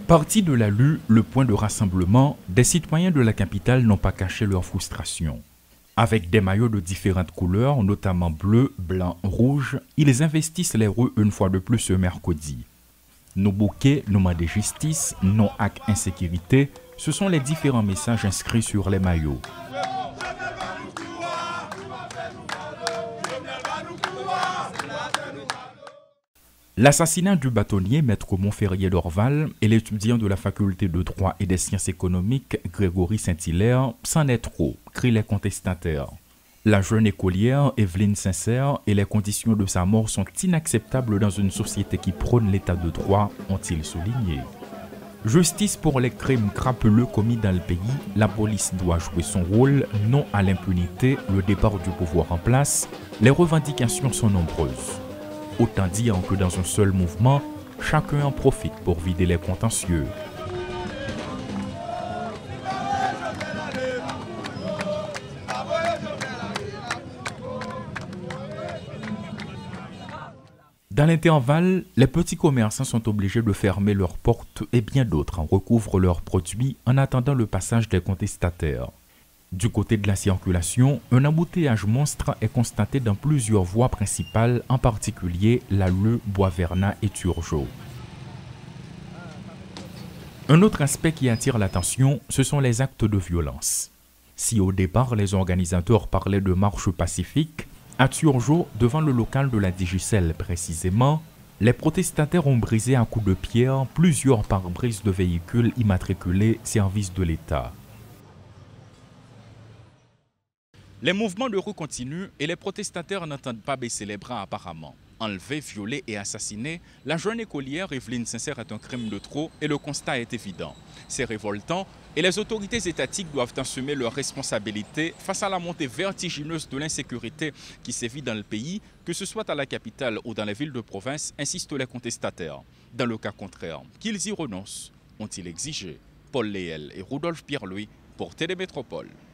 Partis de la rue, le point de rassemblement, des citoyens de la capitale n'ont pas caché leur frustration. Avec des maillots de différentes couleurs, notamment bleu, blanc, rouge, ils investissent les rues une fois de plus ce mercredi. Nos bouquets, nous demandent justice, non à insécurité, ce sont les différents messages inscrits sur les maillots. L'assassinat du bâtonnier Maître Montferrier d'Orval et l'étudiant de la faculté de droit et des sciences économiques Grégory Saint-Hilaire, c'en est trop, crient les contestataires. La jeune écolière Evelyne Sincère et les conditions de sa mort sont inacceptables dans une société qui prône l'état de droit, ont-ils souligné. Justice pour les crimes crapuleux commis dans le pays, la police doit jouer son rôle, non à l'impunité, le départ du pouvoir en place, les revendications sont nombreuses. Autant dire que dans un seul mouvement, chacun en profite pour vider les contentieux. Dans l'intervalle, les petits commerçants sont obligés de fermer leurs portes et bien d'autres en recouvrent leurs produits en attendant le passage des contestataires. Du côté de la circulation, un embouteillage monstre est constaté dans plusieurs voies principales, en particulier la rue Boisvernat et Turgot. Un autre aspect qui attire l'attention, ce sont les actes de violence. Si au départ les organisateurs parlaient de marches pacifiques, à Turgot, devant le local de la Digicel précisément, les protestataires ont brisé à coups de pierre plusieurs pare-brises de véhicules immatriculés services de l'État. Les mouvements de rue continuent et les protestataires n'entendent pas baisser les bras apparemment. Enlevée, violée et assassinée, la jeune écolière Evelyne Sincère est un crime de trop et le constat est évident. C'est révoltant et les autorités étatiques doivent assumer leurs responsabilités face à la montée vertigineuse de l'insécurité qui sévit dans le pays, que ce soit à la capitale ou dans les villes de province, insistent les contestataires. Dans le cas contraire, qu'ils y renoncent, ont-ils exigé. Paul Léel et Rudolphe Pierre-Louis pour Télémétropole.